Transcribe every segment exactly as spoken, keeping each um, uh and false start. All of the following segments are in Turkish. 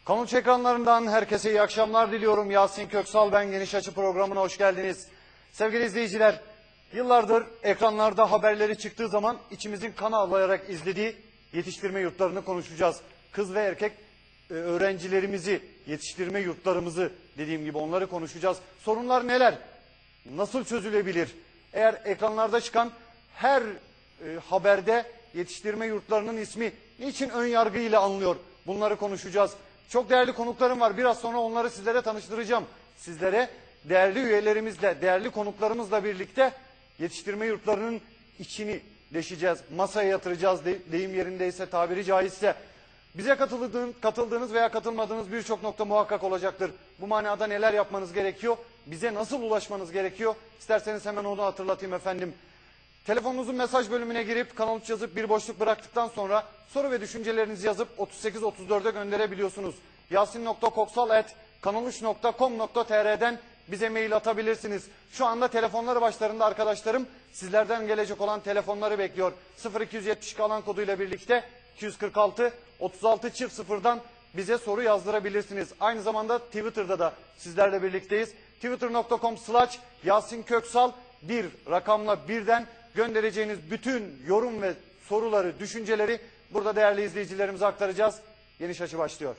Konuç ekranlarından herkese iyi akşamlar diliyorum. Yasin Köksal ben, Geniş Açı programına hoş geldiniz. Sevgili izleyiciler, yıllardır ekranlarda haberleri çıktığı zaman içimizin kan ağlayarak izlediği yetiştirme yurtlarını konuşacağız. Kız ve erkek e, öğrencilerimizi, yetiştirme yurtlarımızı, dediğim gibi onları konuşacağız. Sorunlar neler? Nasıl çözülebilir? Eğer ekranlarda çıkan her e, haberde yetiştirme yurtlarının ismi niçin ön yargıyla anılıyor? Bunları konuşacağız. Çok değerli konuklarım var. Biraz sonra onları sizlere tanıştıracağım. Sizlere değerli üyelerimizle, değerli konuklarımızla birlikte yetiştirme yurtlarının içini deşeceğiz. Masaya yatıracağız, de, deyim yerindeyse, tabiri caizse. Bize katıldığın, katıldığınız veya katılmadığınız birçok nokta muhakkak olacaktır. Bu manada neler yapmanız gerekiyor? Bize nasıl ulaşmanız gerekiyor? İsterseniz hemen onu hatırlatayım efendim. Telefonunuzun mesaj bölümüne girip Kanal üç yazıp bir boşluk bıraktıktan sonra soru ve düşüncelerinizi yazıp otuz sekiz otuz dört'e gönderebiliyorsunuz. yasin nokta koksal at kanal üç nokta com nokta tr'den bize mail atabilirsiniz. Şu anda telefonları başlarında arkadaşlarım sizlerden gelecek olan telefonları bekliyor. sıfır iki yetmiş iki alan koduyla birlikte iki yüz kırk altı otuz altı çift sıfır'dan bize soru yazdırabilirsiniz. Aynı zamanda Twitter'da da sizlerle birlikteyiz. twitter nokta com slash yasin köksal bir rakamla birden göndereceğiniz bütün yorum ve soruları, düşünceleri burada değerli izleyicilerimize aktaracağız. Geniş Açı başlıyor.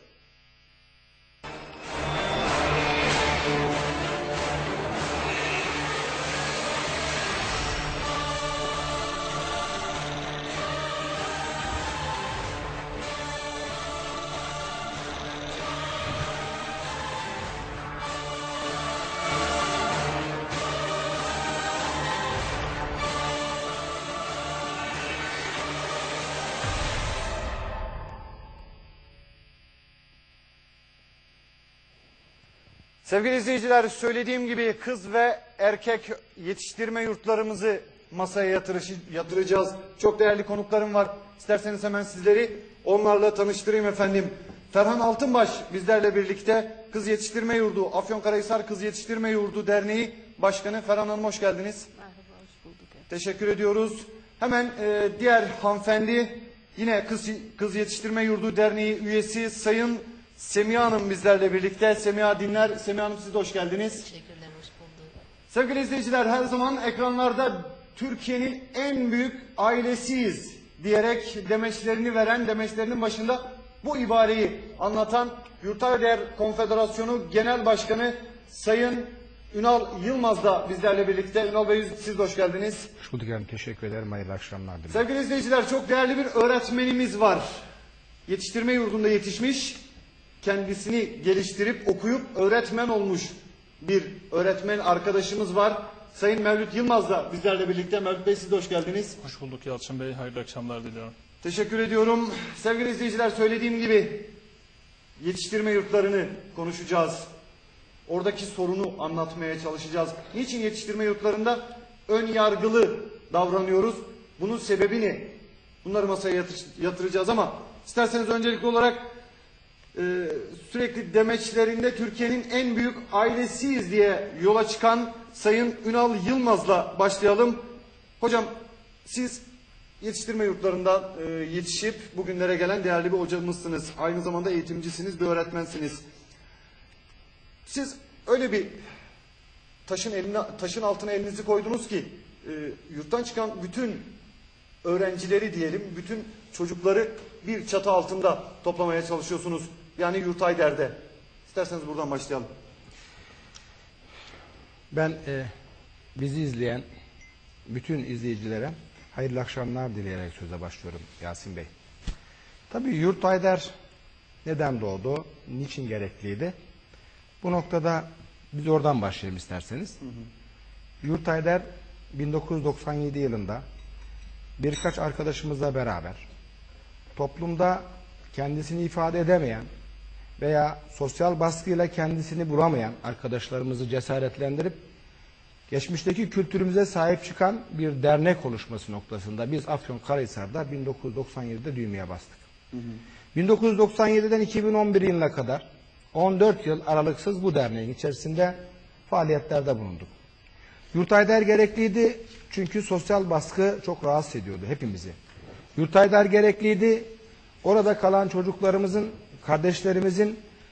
Sevgili izleyiciler, söylediğim gibi kız ve erkek yetiştirme yurtlarımızı masaya yatırışı, yatıracağız. Çok değerli konuklarım var. İsterseniz hemen sizleri onlarla tanıştırayım efendim. Ferhan Altınbaş bizlerle birlikte, Kız Yetiştirme Yurdu, Afyonkarahisar Kız Yetiştirme Yurdu Derneği Başkanı. Ferhan Hanım hoş geldiniz. Merhaba, hoş bulduk. Teşekkür ediyoruz. Hemen e, diğer hanımefendi, yine Kız, Kız Yetiştirme Yurdu Derneği üyesi Sayın Semiha Hanım bizlerle birlikte. Semiha Dinler. Semiha Hanım siz de hoş geldiniz. Teşekkürler, hoş bulduk. Sevgili izleyiciler, her zaman ekranlarda Türkiye'nin en büyük ailesiyiz diyerek demeçlerini veren, demeçlerinin başında bu ibareyi anlatan Yurttaş Değer Konfederasyonu Genel Başkanı Sayın Ünal Yılmaz da bizlerle birlikte. Ünal Bey siz de hoş geldiniz. Hoş bulduk efendim, teşekkür ederim. Hayırlı akşamlar dilerim. Sevgili izleyiciler, çok değerli bir öğretmenimiz var. Yetiştirme yurdunda yetişmiş, kendisini geliştirip okuyup öğretmen olmuş bir öğretmen arkadaşımız var. Sayın Mevlüt Yılmaz da bizlerle birlikte. Mevlüt Bey siz de hoş geldiniz. Hoş bulduk Yalçın Bey. Hayırlı akşamlar diliyorum. Teşekkür ediyorum. Sevgili izleyiciler, söylediğim gibi yetiştirme yurtlarını konuşacağız. Oradaki sorunu anlatmaya çalışacağız. Niçin yetiştirme yurtlarında ön yargılı davranıyoruz? Bunun sebebi ne? Bunları masaya yatır yatıracağız ama isterseniz öncelikli olarak Ee, sürekli demeçlerinde Türkiye'nin en büyük ailesiyiz diye yola çıkan Sayın Ünal Yılmaz'la başlayalım. Hocam siz yetiştirme yurtlarında e, yetişip bugünlere gelen değerli bir hocamızsınız. Aynı zamanda eğitimcisiniz, bir öğretmensiniz. Siz öyle bir taşın eline, taşın altına elinizi koydunuz ki e, yurttan çıkan bütün öğrencileri diyelim, bütün çocukları bir çatı altında toplamaya çalışıyorsunuz. Yani Yurtayder'de. İsterseniz buradan başlayalım. Ben e, bizi izleyen bütün izleyicilere hayırlı akşamlar dileyerek söze başlıyorum Yasin Bey. Tabii Yurtayder neden doğdu, niçin gerekliydi? Bu noktada biz oradan başlayalım isterseniz. Hı hı. Yurtayder bin dokuz yüz doksan yedi yılında birkaç arkadaşımızla beraber toplumda kendisini ifade edemeyen veya sosyal baskıyla kendisini bulamayan arkadaşlarımızı cesaretlendirip geçmişteki kültürümüze sahip çıkan bir dernek oluşması noktasında biz Afyonkarahisar'da bin dokuz yüz doksan yedi'de düğmeye bastık. Hı hı. bin dokuz yüz doksan yedi'den iki bin on bir yılına kadar on dört yıl aralıksız bu derneğin içerisinde faaliyetlerde bulunduk. Yurtayder gerekliydi çünkü sosyal baskı çok rahatsız ediyordu hepimizi. Yurtayder gerekliydi, orada kalan çocuklarımızın, kardeşlerimizin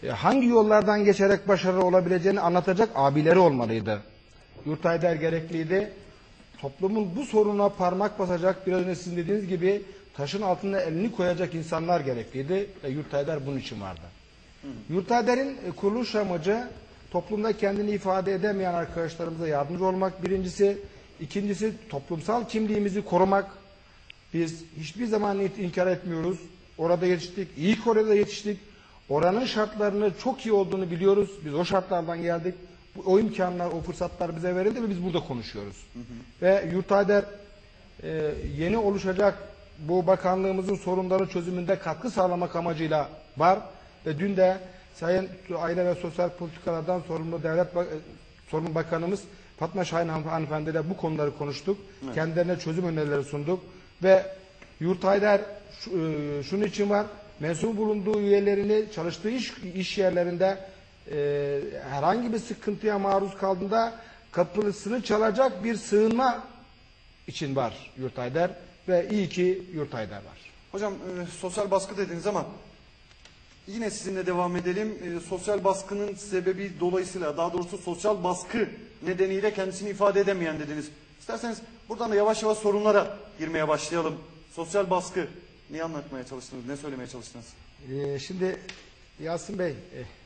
e, hangi yollardan geçerek başarılı olabileceğini anlatacak abileri olmalıydı. Yurtayder gerekliydi. Toplumun bu soruna parmak basacak, biraz önce sizin dediğiniz gibi taşın altına elini koyacak insanlar gerekliydi ve Yurtayder bunun için vardı. Yurtayder'in kuruluş amacı toplumda kendini ifade edemeyen arkadaşlarımıza yardımcı olmak birincisi. İkincisi toplumsal kimliğimizi korumak. Biz hiçbir zaman inkar etmiyoruz. Orada yetiştik, iyi Kore'de yetiştik. Oranın şartlarını çok iyi olduğunu biliyoruz. Biz o şartlardan geldik. O imkanlar, o fırsatlar bize verildi ve biz burada konuşuyoruz. Hı hı. Ve Yurtayder e, yeni oluşacak bu bakanlığımızın sorunları çözümünde katkı sağlamak amacıyla var. Ve dün de Sayın Aile ve Sosyal Politikalardan sorumlu Devlet Bak Sorumlu Bakanımız Fatma Şahin hanımefendiyle bu konuları konuştuk. Evet. Kendilerine çözüm önerileri sunduk. Ve Yurtayder şunun için var. Mensup bulunduğu üyelerini çalıştığı iş, iş yerlerinde e, herhangi bir sıkıntıya maruz kaldığında kapısını çalacak bir sığınma için var Yurtayder. Ve iyi ki Yurtayder var. Hocam e, sosyal baskı dediniz ama yine sizinle devam edelim. E, sosyal baskının sebebi dolayısıyla, daha doğrusu sosyal baskı nedeniyle kendisini ifade edemeyen dediniz. İsterseniz buradan da yavaş yavaş sorunlara girmeye başlayalım. Sosyal baskı, ne anlatmaya çalıştınız, ne söylemeye çalıştınız? Ee, şimdi Yasin Bey, e,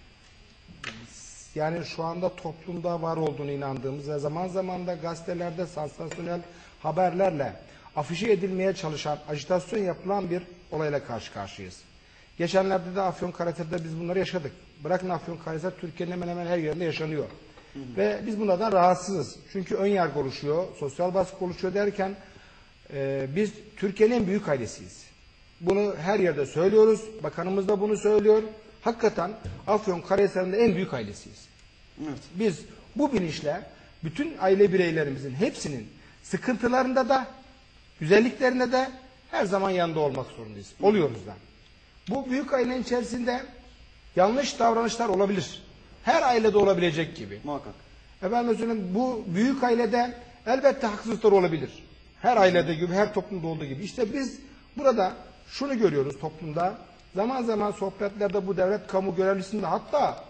yani şu anda toplumda var olduğunu inandığımız ve zaman zaman da gazetelerde sansasyonel haberlerle afişe edilmeye çalışan, ajitasyon yapılan bir olayla karşı karşıyayız. Geçenlerde de Afyonkarahisar'da biz bunları yaşadık. Bırakın Afyonkarahisar, Türkiye'nin hemen hemen her yerinde yaşanıyor. Hı hı. Ve biz bunlardan rahatsızız. Çünkü ön yargı oluşuyor, sosyal baskı oluşuyor derken e, biz Türkiye'nin en büyük ailesiyiz. Bunu her yerde söylüyoruz. Bakanımız da bunu söylüyor. Hakikaten Afyonkarahisar'ın da en büyük ailesiyiz. Evet. Biz bu bilinçle bütün aile bireylerimizin hepsinin sıkıntılarında da, güzelliklerinde de her zaman yanında olmak zorundayız. Oluyoruz da. Bu büyük ailenin içerisinde yanlış davranışlar olabilir. Her ailede olabilecek gibi. Muhakkak. Efendim söyleyeyim, bu büyük ailede elbette haksızlıklar olabilir. Her ailede gibi, her toplumda olduğu gibi. İşte biz burada şunu görüyoruz toplumda. Zaman zaman sohbetlerde bu devlet kamu görevlisinde, hatta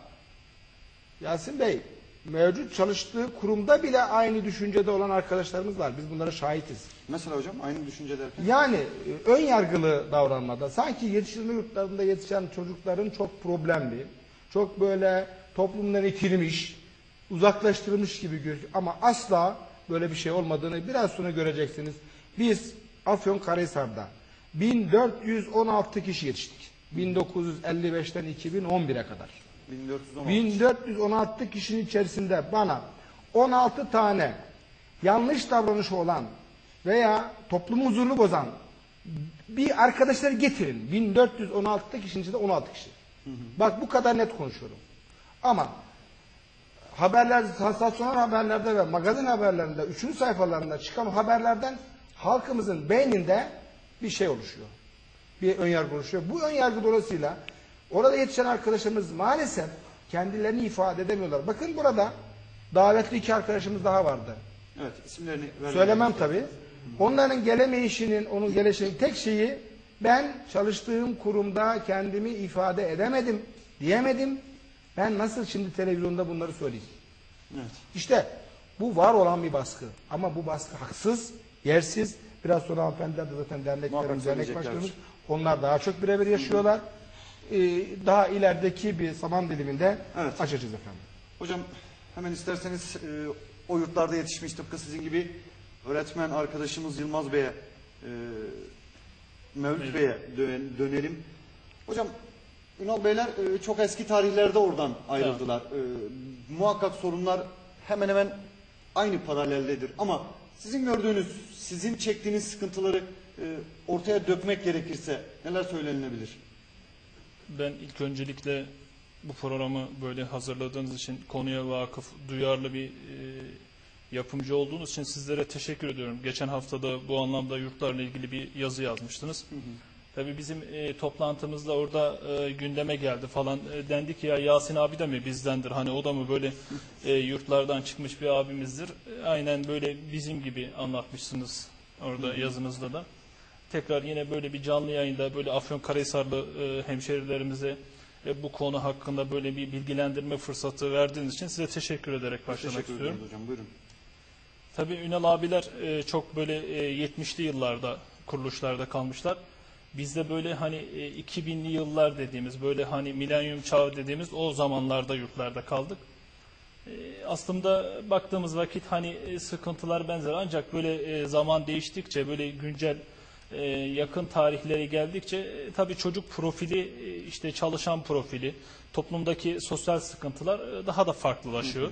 Yasin Bey, mevcut çalıştığı kurumda bile aynı düşüncede olan arkadaşlarımız var. Biz bunlara şahitiz. Mesela hocam aynı düşünce derken? Yani ön yargılı davranmada, sanki yetiştirme yurtlarında yetişen çocukların çok problemli, çok böyle toplumdan itilmiş, uzaklaştırılmış gibi gözüküyor. Ama asla böyle bir şey olmadığını biraz sonra göreceksiniz. Biz Afyonkarahisar'da bin dört yüz on altı kişi yetiştik. bin dokuz yüz elli beşten iki bin on bire kadar. bin dört yüz on altı. bin dört yüz on altı kişinin içerisinde bana on altı tane yanlış davranışı olan veya toplumun huzurunu bozan bir arkadaşları getirin. bin dört yüz on altı kişinin içinde on altı kişi. Hı hı. Bak bu kadar net konuşuyorum. Ama haberler, sansasyonel haberlerde ve magazin haberlerinde, üçüncü sayfalarında çıkan haberlerden halkımızın beyninde bir şey oluşuyor. Bir önyargı oluşuyor. Bu önyargı dolayısıyla orada yetişen arkadaşlarımız maalesef kendilerini ifade edemiyorlar. Bakın burada davetli iki arkadaşımız daha vardı. Evet, isimlerini söylemem tabii. Onların gelemeyişinin, onun gelişinin tek şeyi, ben çalıştığım kurumda kendimi ifade edemedim, diyemedim. Ben nasıl şimdi televizyonda bunları söyleyeyim? Evet. İşte bu var olan bir baskı. Ama bu baskı haksız, yersiz. Biraz sonra hanımefendiler de zaten derneklerimiz, dernek başkanımız, onlar daha çok birebir yaşıyorlar. Ee, daha ilerideki bir zaman diliminde evet. açacağız efendim. Hocam hemen isterseniz e, o yurtlarda yetişmiş tıpkı sizin gibi öğretmen arkadaşımız Yılmaz Bey'e, e, Mevlüt evet. Bey'e dön dönelim. Hocam Ünal Beyler e, çok eski tarihlerde oradan ayrıldılar. Evet. E, muhakkak sorunlar hemen hemen aynı paraleldedir. Ama sizin gördüğünüz, sizin çektiğiniz sıkıntıları e, ortaya dökmek gerekirse neler söylenilebilir? Ben ilk öncelikle bu programı böyle hazırladığınız için, konuya vakıf, duyarlı bir e, yapımcı olduğunuz için sizlere teşekkür ediyorum. Geçen haftada bu anlamda yurtlarla ilgili bir yazı yazmıştınız. Hı hı. Tabii bizim e, toplantımızda orada e, gündeme geldi falan. E, dendi ki ya Yasin abi de mi bizdendir? Hani o da mı böyle e, yurtlardan çıkmış bir abimizdir? E, aynen böyle bizim gibi anlatmışsınız orada hı hı. yazınızda da. Tekrar yine böyle bir canlı yayında böyle Afyonkarahisarlı e, hemşerilerimize e, bu konu hakkında böyle bir bilgilendirme fırsatı verdiğiniz için size teşekkür ederek başlamak Teşekkür istiyorum. ediyoruz hocam. Buyurun. Tabii Ünal abiler e, çok böyle e, yetmişli yıllarda kuruluşlarda kalmışlar. Bizde böyle hani e, iki binli yıllar dediğimiz, böyle hani milenyum çağı dediğimiz o zamanlarda yurtlarda kaldık. E, aslında baktığımız vakit hani e, sıkıntılar benzer, ancak böyle e, zaman değiştikçe, böyle güncel e, yakın tarihlere geldikçe e, tabii çocuk profili, e, işte çalışan profili, toplumdaki sosyal sıkıntılar e, daha da farklılaşıyor.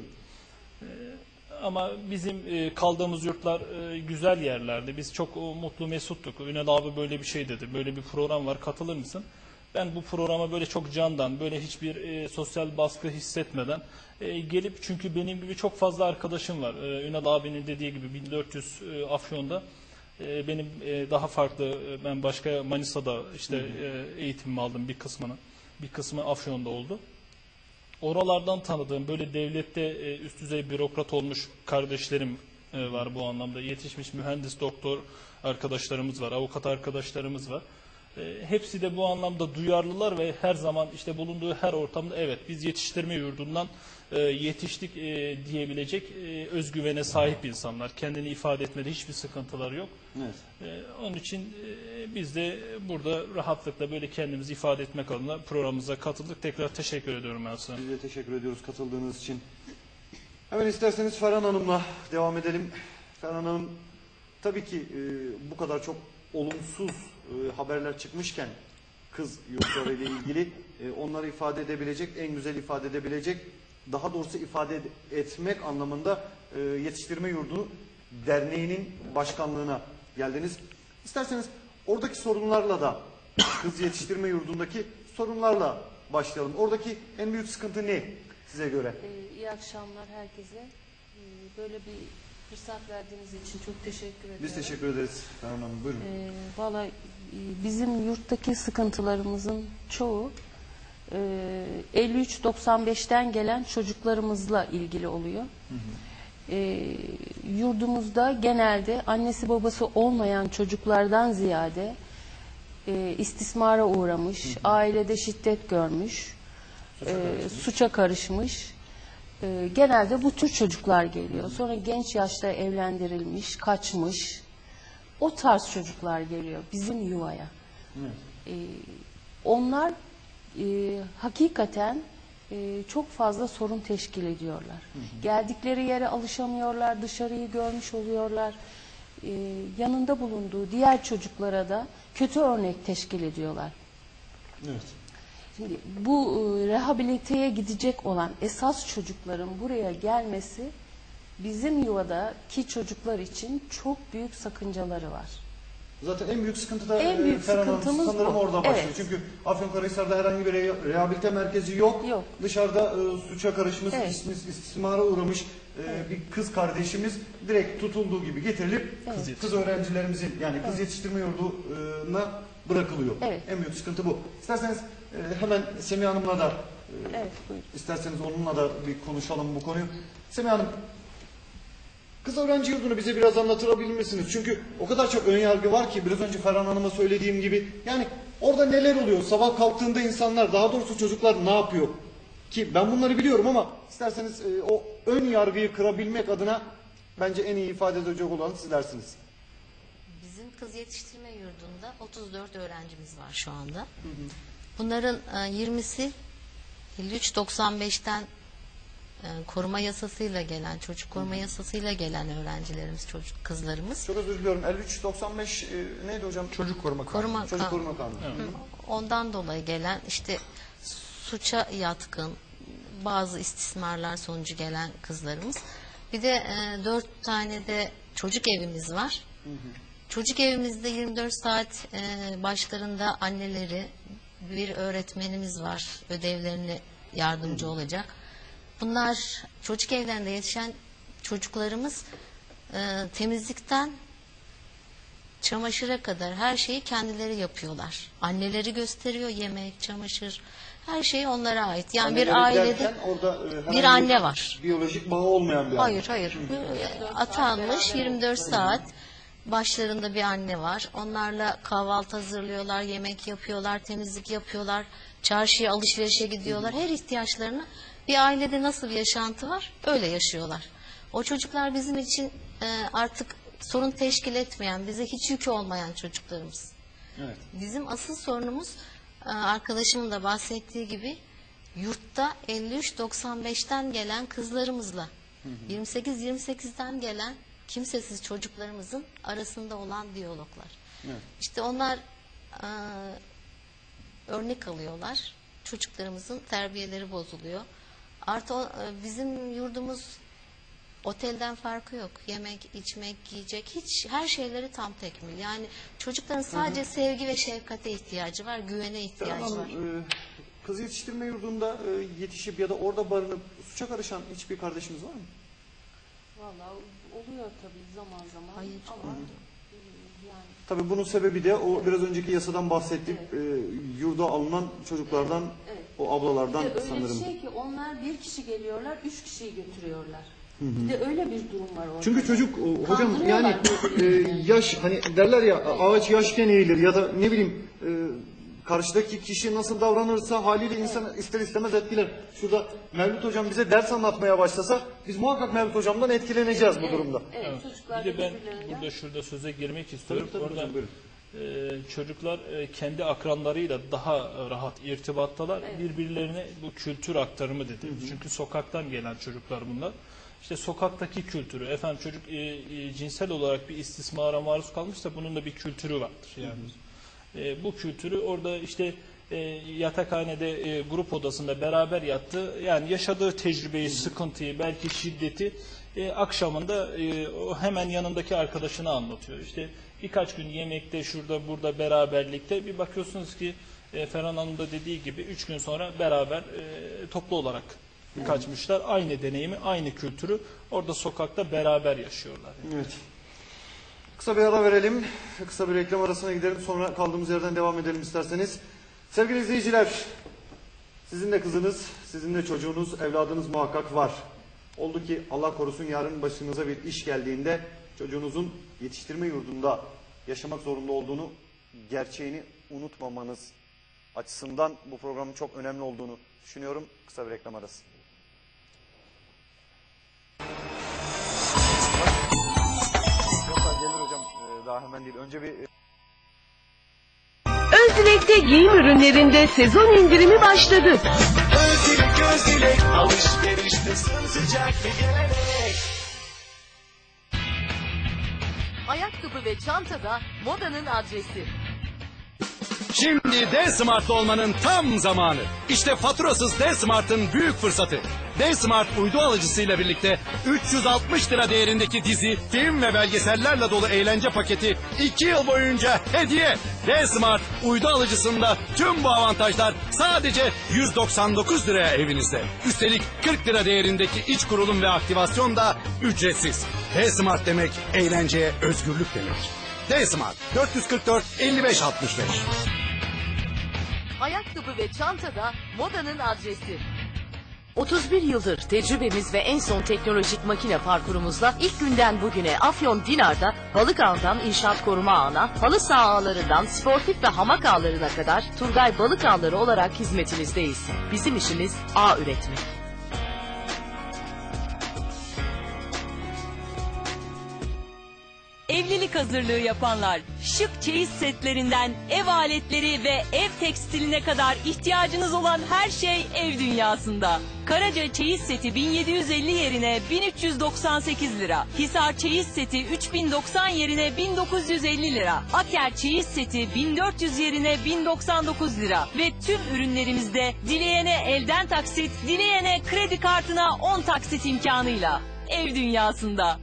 Ama bizim e, kaldığımız yurtlar e, güzel yerlerdi. Biz çok o, mutlu mesuttuk. Ünal abi böyle bir şey dedi. Böyle bir program var, katılır mısın? Ben bu programa böyle çok candan, böyle hiçbir e, sosyal baskı hissetmeden e, gelip, çünkü benim gibi çok fazla arkadaşım var. E, Ünal abinin dediği gibi bin dört yüz e, Afyon'da. E, benim e, daha farklı, e, ben başka Manisa'da işte e, eğitimimi aldım bir kısmını. Bir kısmı Afyon'da oldu. Oralardan tanıdığım böyle devlette e, üst düzey bürokrat olmuş kardeşlerim e, var bu anlamda. Yetişmiş mühendis, doktor arkadaşlarımız var, avukat arkadaşlarımız var. E, hepsi de bu anlamda duyarlılar ve her zaman işte bulunduğu her ortamda evet biz yetiştirme yurdundan e, yetiştik e, diyebilecek e, özgüvene sahip insanlar. Kendini ifade etmede hiçbir sıkıntıları yok. Evet. E, onun için e, biz de burada rahatlıkla böyle kendimizi ifade etmek adına programımıza katıldık. Tekrar teşekkür ediyorum ben sana. Biz de teşekkür ediyoruz katıldığınız için. Hemen isterseniz Ferhan Hanım'la devam edelim. Ferhan Hanım, tabii ki e, bu kadar çok olumsuz e, haberler çıkmışken kız yurtları ile ilgili e, onları ifade edebilecek, en güzel ifade edebilecek, daha doğrusu ifade ed- etmek anlamında e, Yetiştirme Yurdu Derneği'nin başkanlığına geldiniz. İsterseniz oradaki sorunlarla da, kız yetiştirme yurdundaki sorunlarla başlayalım. Oradaki en büyük sıkıntı ne size göre? Ee, iyi akşamlar herkese. Ee, böyle bir fırsat verdiğiniz için çok teşekkür ediyorum. Biz teşekkür ederiz Ferhan Hanım. Buyurun. Ee, Valla e, bizim yurttaki sıkıntılarımızın çoğu e, elli üç doksan beşten gelen çocuklarımızla ilgili oluyor. Hı hı. E, yurdumuzda genelde annesi babası olmayan çocuklardan ziyade e, istismara uğramış, hı hı. ailede şiddet görmüş, suça, e, karışmış. suça karışmış. E, genelde bu tür çocuklar geliyor. Sonra genç yaşta evlendirilmiş, kaçmış. O tarz çocuklar geliyor bizim yuvaya. Evet. E, onlar e, hakikaten e, çok fazla sorun teşkil ediyorlar. Hı hı. Geldikleri yere alışamıyorlar, dışarıyı görmüş oluyorlar. E, yanında bulunduğu diğer çocuklara da kötü örnek teşkil ediyorlar. Evet. Şimdi bu e, rehabiliteye gidecek olan esas çocukların buraya gelmesi bizim yuvadaki çocuklar için çok büyük sakıncaları var. Zaten en büyük sıkıntı da en büyük Ferhan Hanım, sıkıntımız sanırım bu. orada başlıyor. Evet. Çünkü Afyonkarahisar'da herhangi bir re rehabilite merkezi yok. Yok. Dışarıda e, suça karışmış, Evet. istis istismara uğramış e, evet. bir kız kardeşimiz direkt tutulduğu gibi getirilip evet. kız, kız öğrencilerimizin, yani kız evet. yetiştirme yurduna bırakılıyor. Evet. En büyük sıkıntı bu. İsterseniz e, hemen Semiha Hanım'la da e, evet, isterseniz onunla da bir konuşalım bu konuyu. Semiha Hanım, kız öğrenci yurdunu bize biraz anlatabilir misiniz? Çünkü o kadar çok ön yargı var ki, biraz önce Ferhan Hanım'a söylediğim gibi. Yani orada neler oluyor? Sabah kalktığında insanlar, daha doğrusu çocuklar ne yapıyor? Ki ben bunları biliyorum ama isterseniz e, o ön yargıyı kırabilmek adına bence en iyi ifade edecek olan sizlersiniz. Bizim kız yetiştirme yurdunda otuz dört öğrencimiz var şu anda. Hı hı. Bunların e, yirmisi elli üç doksan beşten koruma yasasıyla gelen, çocuk koruma Hı. yasasıyla gelen öğrencilerimiz, çocuk kızlarımız. Çok özür diliyorum. elli üç doksan beş e, neydi hocam? Çocuk koruma kanunu. Koruma, Çocuk koruma kanunu. Hı. Ondan dolayı gelen, işte suça yatkın, bazı istismarlar sonucu gelen kızlarımız. Bir de e, dört tane de çocuk evimiz var. Hı hı. Çocuk evimizde yirmi dört saat e, başlarında anneleri, bir öğretmenimiz var, ödevlerini yardımcı Hı. olacak. Bunlar çocuk evlerinde yetişen çocuklarımız e, temizlikten çamaşıra kadar her şeyi kendileri yapıyorlar. Anneleri gösteriyor, yemek, çamaşır, her şey onlara ait. Yani Anneleri bir ailede orada, e, bir anne var. Biyolojik bağı olmayan bir Hayır, anne. hayır. Atanmış yirmi dört saat. Başlarında bir anne var. Onlarla kahvaltı hazırlıyorlar, yemek yapıyorlar, temizlik yapıyorlar. çarşıya, alışverişe gidiyorlar. Her ihtiyaçlarını bir ailede nasıl bir yaşantı var öyle yaşıyorlar. O çocuklar bizim için e, artık sorun teşkil etmeyen, bize hiç yük olmayan çocuklarımız. Evet. Bizim asıl sorunumuz e, arkadaşımın da bahsettiği gibi yurtta elli üç doksan beşten gelen kızlarımızla yirmi sekiz yirmi sekizden gelen kimsesiz çocuklarımızın arasında olan diyaloglar. Evet. İşte onlar e, örnek alıyorlar. Çocuklarımızın terbiyeleri bozuluyor. Artı o, e, bizim yurdumuz otelden farkı yok. Yemek, içmek, giyecek hiç her şeyleri tam tekmil. Yani çocukların sadece sevgi ve şefkate ihtiyacı var, güvene ihtiyacı Hanım, var. e, kız yetiştirme yurdunda e, yetişip ya da orada barınıp suça karışan hiçbir kardeşimiz var mı? Vallahi oluyor tabii zaman zaman. Hayır. Ama e, yani Tabii bunun sebebi de o biraz önceki yasadan bahsettik. E, yurda alınan çocuklardan, Evet. o ablalardan bir de öyle sanırım. bir şey ki onlar bir kişi geliyorlar, üç kişiyi götürüyorlar. Bir de öyle bir durum var orada. Çünkü çocuk o, hocam Kandırıyorlar yani e, birbirlerini. yaş hani derler ya ağaç yaşken eğilir ya da ne bileyim e, karşıdaki kişi nasıl davranırsa haliyle insan ister istemez etkiler. Şurada Mevlüt hocam bize ders anlatmaya başlasa biz muhakkak Mevlüt hocamdan etkileneceğiz bu durumda. Evet, Evet. çocuklar Bir de ben birbirlerinden- burada şurada söze girmek istiyorum. Tabii, tabii Orada hocam, buyurun. e, çocuklar e, kendi akranlarıyla daha rahat irtibattalar. Birbirlerine bu kültür aktarımı dedi. Çünkü sokaktan gelen çocuklar bunlar. İşte sokaktaki kültürü, efendim çocuk e, e, cinsel olarak bir istismara maruz kalmışsa bunun da bir kültürü vardır. Yani e, bu kültürü orada işte e, yatakhanede e, grup odasında beraber yattı. Yani yaşadığı tecrübeyi, sıkıntıyı, belki şiddeti e, akşamında e, o hemen yanındaki arkadaşına anlatıyor. İşte birkaç gün yemekte, şurada, burada beraberlikte bir bakıyorsunuz ki e, Ferhan Hanım da dediği gibi üç gün sonra beraber e, toplu olarak kaçmışlar. Aynı deneyimi, aynı kültürü orada sokakta beraber yaşıyorlar. Evet. Kısa bir ara verelim. Kısa bir reklam arasına gidelim. Sonra kaldığımız yerden devam edelim isterseniz. Sevgili izleyiciler, sizin de kızınız, sizin de çocuğunuz, evladınız muhakkak var. Oldu ki Allah korusun yarın başınıza bir iş geldiğinde çocuğunuzun yetiştirme yurdunda yaşamak zorunda olduğunu, gerçeğini unutmamanız açısından bu programın çok önemli olduğunu düşünüyorum. Kısa bir reklam arası. Yoksa gelir hocam, e, daha hemen değil. Önce bir e, Özdilek'te giyim ürünlerinde sezon indirimi başladı. Özdilek Özdilek alışverişte sımsıcak bir gelenek. Ayakkabı ve çantada modanın adresi. Şimdi D-Smart'ta olmanın tam zamanı. İşte faturasız D-Smart'ın büyük fırsatı. D-Smart uydu alıcısıyla birlikte üç yüz altmış lira değerindeki dizi, film ve belgesellerle dolu eğlence paketi iki yıl boyunca hediye. D-Smart uydu alıcısında tüm bu avantajlar sadece yüz doksan dokuz liraya evinizde. Üstelik kırk lira değerindeki iç kurulum ve aktivasyon da ücretsiz. D-Smart demek eğlenceye özgürlük demek. D-Smart dört yüz kırk dört elli beş altmış beş. Ayakkabı ve çantada modanın adresi. otuz bir yıldır tecrübemiz ve en son teknolojik makine parkurumuzla ilk günden bugüne Afyon Dinar'da balık ağından inşaat koruma ağına, halı saha ağlarından sportif ve hamak ağlarına kadar Turgay Balık Ağları olarak hizmetinizdeyiz. Bizim işimiz ağ üretmek. Evlilik hazırlığı yapanlar, şık çeyiz setlerinden ev aletleri ve ev tekstiline kadar ihtiyacınız olan her şey ev dünyasında. Karaca çeyiz seti bin yedi yüz elli yerine bin üç yüz doksan sekiz lira. Hisar çeyiz seti üç bin doksan yerine bin dokuz yüz elli lira. Aker çeyiz seti bin dört yüz yerine bin doksan dokuz lira. Ve tüm ürünlerimizde dileyene elden taksit, dileyene kredi kartına on taksit imkanıyla. Ev dünyasında.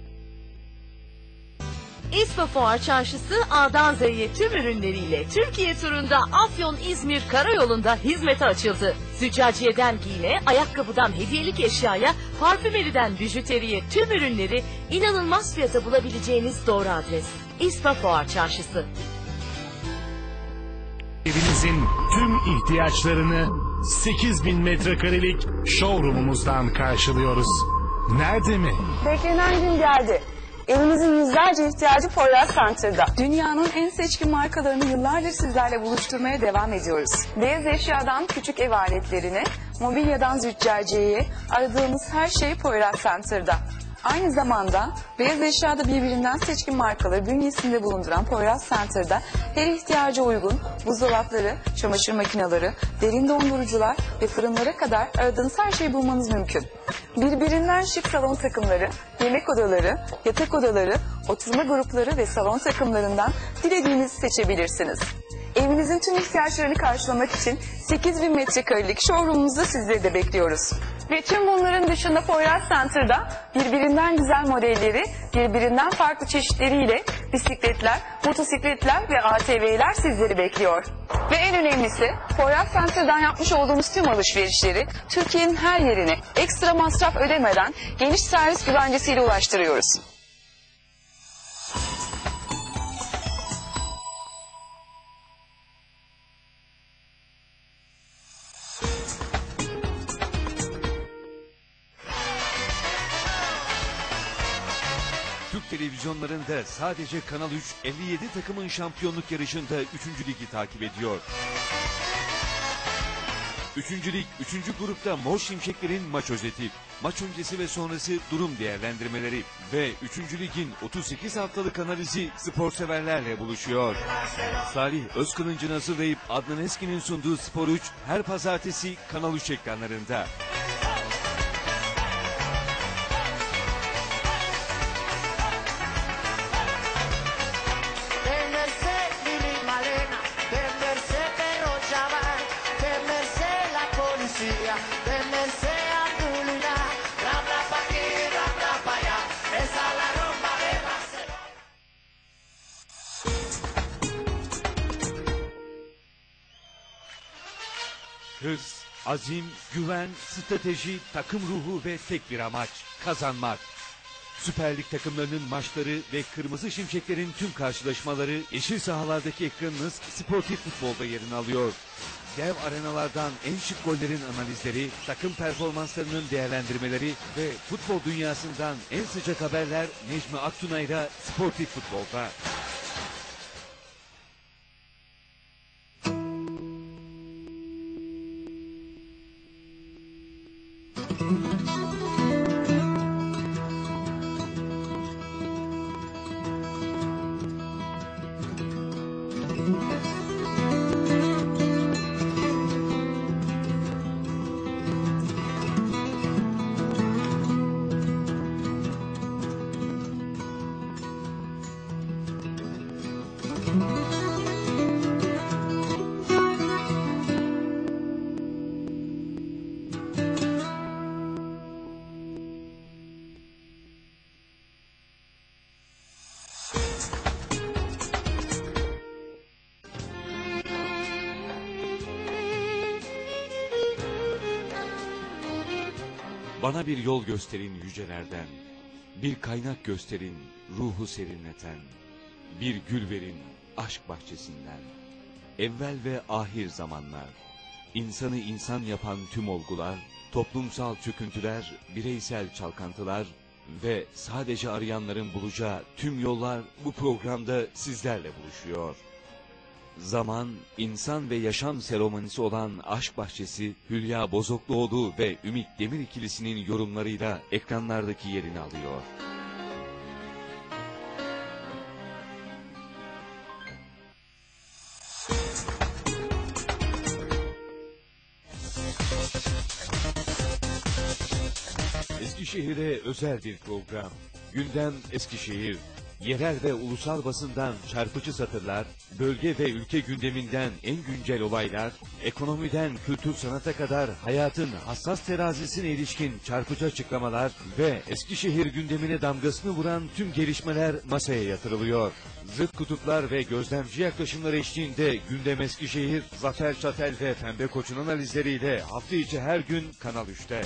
İSPA Fuar Çarşısı A'dan Z'ye tüm ürünleriyle Türkiye turunda Afyon-İzmir karayolunda hizmete açıldı. Züccaciyeden giyine, ayakkabıdan hediyelik eşyaya, parfümeriden bijuteriye tüm ürünleri inanılmaz fiyata bulabileceğiniz doğru adres. İSPA Fuar Çarşısı. Evinizin tüm ihtiyaçlarını sekiz bin metrekarelik showroom'umuzdan karşılıyoruz. Nerede mi? Beklenen gün geldi. Evimizin yüzlerce ihtiyacı Poyraz Center'da. Dünyanın en seçkin markalarını yıllardır sizlerle buluşturmaya devam ediyoruz. Beyaz eşyadan küçük ev aletlerine, mobilyadan züccaciyeye aradığımız her şey Poyraz Center'da. Aynı zamanda beyaz eşyada birbirinden seçkin markaları bünyesinde bulunduran Poyraz Center'da her ihtiyaca uygun buzdolapları, çamaşır makineleri, derin dondurucular ve fırınlara kadar aradığınız her şeyi bulmanız mümkün. Birbirinden şık salon takımları, yemek odaları, yatak odaları, oturma grupları ve salon takımlarından dilediğinizi seçebilirsiniz. Evinizin tüm ihtiyaçlarını karşılamak için sekiz bin metrekarelik showroom'umuzda sizleri de bekliyoruz. Ve tüm bunların dışında Poyraz Center'da birbirinden güzel modelleri, birbirinden farklı çeşitleriyle bisikletler, motosikletler ve A T V'ler sizleri bekliyor. Ve en önemlisi Poyraz Center'dan yapmış olduğumuz tüm alışverişleri Türkiye'nin her yerine ekstra masraf ödemeden geniş servis güvencesiyle ulaştırıyoruz. Türk televizyonlarında sadece Kanal üç elli yedi takımın şampiyonluk yarışında üçüncü ligi takip ediyor. üçüncü lig üçüncü grupta Mor Şimşekler'in maç özeti, maç öncesi ve sonrası durum değerlendirmeleri ve üçüncü ligin otuz sekiz haftalık analizi sporseverlerle buluşuyor. Salih Özkılıncı'nın hazırlayıp Adnan Eski'nin sunduğu Spor üç her pazartesi Kanal üç ekranlarında. Hırs, azim, güven, strateji, takım ruhu ve tek bir amaç, kazanmak. Süper Lig takımlarının maçları ve Kırmızı Şimşeklerin tüm karşılaşmaları yeşil sahalardaki ekranınız Sportif Futbol'da yerini alıyor. Dev arenalardan en şık gollerin analizleri, takım performanslarının değerlendirmeleri ve futbol dünyasından en sıcak haberler Necmi Aktunay'la Sportif Futbol'da. Bana bir yol gösterin yücelerden, bir kaynak gösterin ruhu serinleten, bir gül verin aşk bahçesinden. Evvel ve ahir zamanlar, insanı insan yapan tüm olgular, toplumsal çöküntüler, bireysel çalkantılar ve sadece arayanların bulacağı tüm yollar bu programda sizlerle buluşuyor. Zaman, insan ve yaşam seremonisi olan Aşk Bahçesi, Hülya Bozokluoğlu ve Ümit Demir ikilisinin yorumlarıyla ekranlardaki yerini alıyor. Eskişehir'e özel bir program. Gündem Eskişehir. Yerel ve ulusal basından çarpıcı satırlar, bölge ve ülke gündeminden en güncel olaylar, ekonomiden kültür sanata kadar hayatın hassas terazisine ilişkin çarpıcı açıklamalar ve Eskişehir gündemine damgasını vuran tüm gelişmeler masaya yatırılıyor. Zıt kutuplar ve gözlemci yaklaşımlar eşliğinde Gündem Eskişehir, Zafer Çatel ve Pembe Koç'un analizleriyle hafta içi her gün Kanal üçte.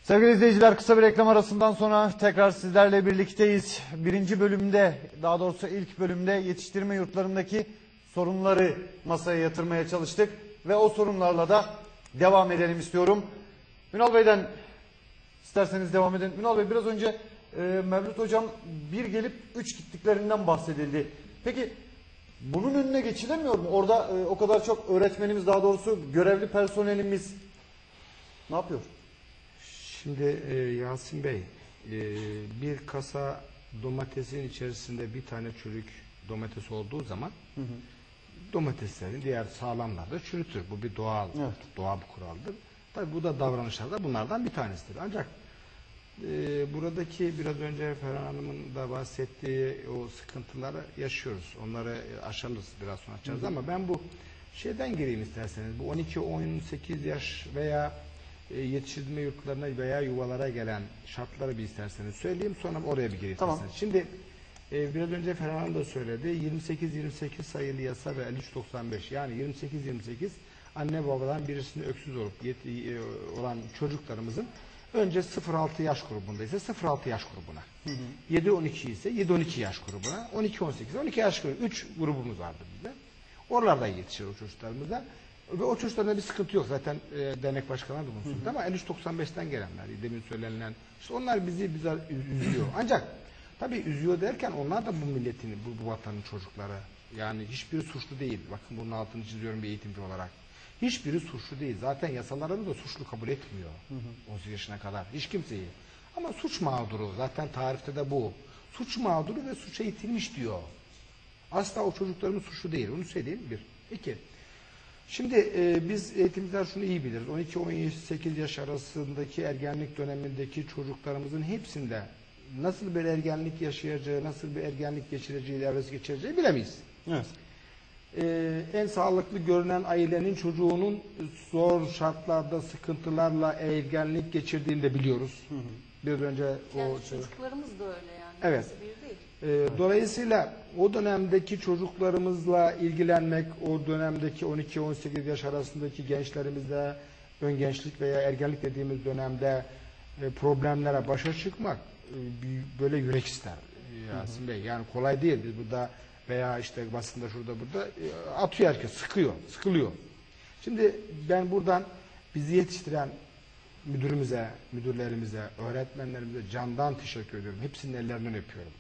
Sevgili izleyiciler, kısa bir reklam arasından sonra tekrar sizlerle birlikteyiz. Birinci bölümde, daha doğrusu ilk bölümde yetiştirme yurtlarındaki sorunları masaya yatırmaya çalıştık. Ve o sorunlarla da devam edelim istiyorum. Ünal Bey'den isterseniz devam edin. Ünal Bey, biraz önce e, Mevlüt Hocam bir gelip üç gittiklerinden bahsedildi. Peki bunun önüne geçilemiyor mu? Orada e, o kadar çok öğretmenimiz, daha doğrusu görevli personelimiz ne yapıyor? Şimdi e, Yasin Bey, e, bir kasa domatesin içerisinde bir tane çürük domates olduğu zaman hı hı. domateslerin diğer sağlamları da çürütür. Bu bir doğal, evet. doğal bir kuraldır. Tabii bu da davranışlarda bunlardan bir tanesidir. Ancak e, buradaki biraz önce Ferhan Hanım'ın da bahsettiği o sıkıntıları yaşıyoruz. Onları aşarız, biraz sonra açarız, hı hı. ama ben bu şeyden gireyim isterseniz. Bu on iki on sekiz yaş veya yetiştirme yurtlarına veya yuvalara gelen şartları bir isterseniz söyleyeyim, sonra oraya bir gireyim. Tamam. Şimdi e, biraz önce Ferhan Hanım da söyledi. yirmi sekiz yirmi sekiz sayılı yasa ve elli üç doksan beş, yani yirmi sekiz yirmi sekiz anne babadan birisinde öksüz olup yet- olan çocuklarımızın önce sıfır altı yaş grubunda ise sıfır altı yaş grubuna, hı hı. yedi on iki ise yedi on iki yaş grubuna, on iki on sekiz on iki yaş grubu, üç grubumuz vardı bizde. Oralardan yetişir o çocuklarımızda. Ve o çocuklarında bir sıkıntı yok. Zaten e, dernek başkanları da bunu söyledi ama elli üç doksan beşten gelenler, demin söylenilen, işte onlar bizi bize üzüyor. Ancak tabii üzüyor derken onlar da bu milletin, bu, bu vatanın çocukları. Yani hiçbiri suçlu değil. Bakın bunun altını çiziyorum bir eğitimci olarak. Hiçbiri suçlu değil. Zaten yasalarımız da suçlu kabul etmiyor. Hı hı. on sekiz yaşına kadar. Hiç kimseyi. Ama suç mağduru. Zaten tarifte de bu. Suç mağduru ve suça itilmiş diyor. Asla o çocuklarımız suçlu değil. Onu söyleyeyim bir. İki. Şimdi e, biz eğitimciler şunu iyi biliriz. on iki on sekiz yaş arasındaki ergenlik dönemindeki çocuklarımızın hepsinde nasıl bir ergenlik yaşayacağı, nasıl bir ergenlik geçireceği, evresi geçireceği bilemeyiz. Evet. E, en sağlıklı görünen ailenin çocuğunun zor şartlarda, sıkıntılarla ergenlik geçirdiğini de biliyoruz. Hı hı. Biraz önce yani o çocuklarımız da öyle yani. Evet. E, dolayısıyla o dönemdeki çocuklarımızla ilgilenmek, o dönemdeki on iki on sekiz yaş arasındaki gençlerimizle ön gençlik veya ergenlik dediğimiz dönemde e, problemlere başa çıkmak e, böyle yürek ister e, Yasin Bey. Yani kolay değil. Biz burada veya işte basında şurada burada e, atıyor herkes, sıkıyor, sıkılıyor. Şimdi ben buradan bizi yetiştiren müdürümüze, müdürlerimize, öğretmenlerimize candan teşekkür ediyorum. Hepsinin ellerinden öpüyorum.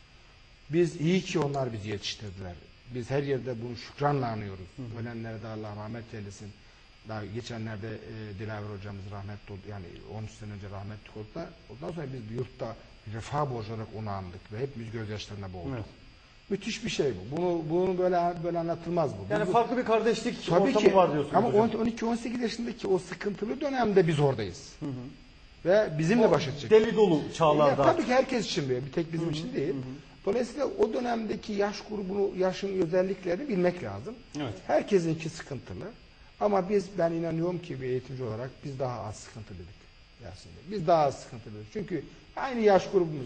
Biz iyi ki onlar bizi yetiştirdiler. Biz her yerde bunu şükranla anıyoruz. Hı hı. Ölenlere de Allah rahmet eylesin. Daha geçenlerde e, Dilaver hocamız rahmetli oldu. Yani on üç sene önce rahmetli oldu. Ondan sonra biz bir yurtta bir vefa borcu olarak onu andık ve hepimiz gözyaşlarına boğulduk. Evet. Müthiş bir şey bu. Bunu bunu böyle böyle anlatılmaz bu. Yani bu, farklı bir kardeşlik tabii ortamı ki, var diyorsunuz. ama hocam. on iki on sekiz yaşındaki o sıkıntılı dönemde biz oradayız. Hı hı. Ve bizimle baş edecek. Deli dolu çağlarda. Ya, tabii ki herkes için böyle. Bir tek bizim hı hı. için değil. Hı hı. Dolayısıyla o dönemdeki yaş grubunu, yaşın özelliklerini bilmek lazım. Evet. Herkesinki sıkıntılı. Ama biz, ben inanıyorum ki bir eğitimci olarak biz daha az sıkıntılıydık. Yasin Bey. Biz daha az sıkıntılıydık. Çünkü aynı yaş grubumuz.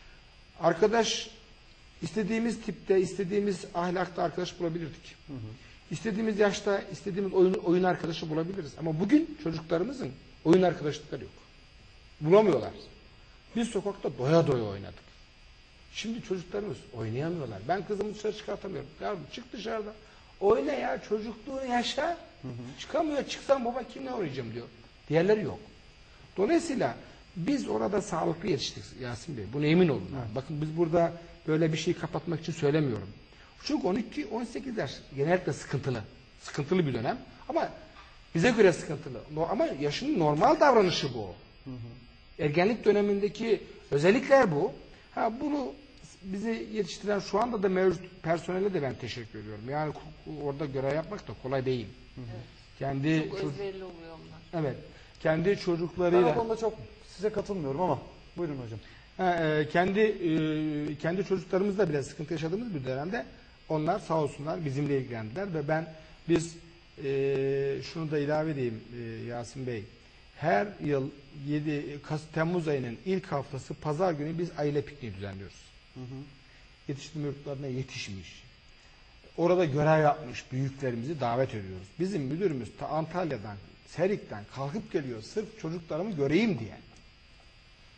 Arkadaş, istediğimiz tipte, istediğimiz ahlakta arkadaş bulabilirdik. Hı hı. İstediğimiz yaşta, istediğimiz oyun, oyun arkadaşı bulabiliriz. Ama bugün çocuklarımızın oyun arkadaşlıkları yok. Bulamıyorlar. Biz sokakta doya doya oynadık. Şimdi çocuklarımız oynayamıyorlar. Ben kızımı dışarı çıkartamıyorum. Yavrum çık dışarıda. Oyna ya, çocukluğunu yaşa. Hı hı. Çıkamıyor. Çıksam baba kimle oynayacağım diyor. Diğerleri yok. Dolayısıyla biz orada sağlıklı yetiştik Yasin Bey. Buna emin olun. Evet. Bakın biz burada böyle bir şeyi kapatmak için söylemiyorum. Çünkü on iki on sekiz yaş genellikle sıkıntılı. Sıkıntılı bir dönem. Ama bize göre sıkıntılı. Ama yaşının normal davranışı bu. Hı hı. Ergenlik dönemindeki özellikler bu. Ha, bunu bizi yetiştiren şu anda da mevcut personele de ben teşekkür ediyorum. Yani orada görev yapmak da kolay değil. Evet. Kendi çok özverili oluyor onlar. Evet. Kendi çocuklarıyla. Ben o konuda çok size katılmıyorum ama buyurun hocam. Ha, e, kendi e, kendi çocuklarımızla bile sıkıntı yaşadığımız bir dönemde onlar sağ olsunlar bizimle ilgilendiler ve ben biz e, şunu da ilave edeyim e, Yasin Bey. Her yıl yedi Temmuz ayının ilk haftası pazar günü biz aile pikniği düzenliyoruz. Hı hı. Yetiştirme yurtlarına yetişmiş. Orada görev yapmış büyüklerimizi davet ediyoruz. Bizim müdürümüz ta Antalya'dan, Serik'ten kalkıp geliyor sırf çocuklarımı göreyim diye.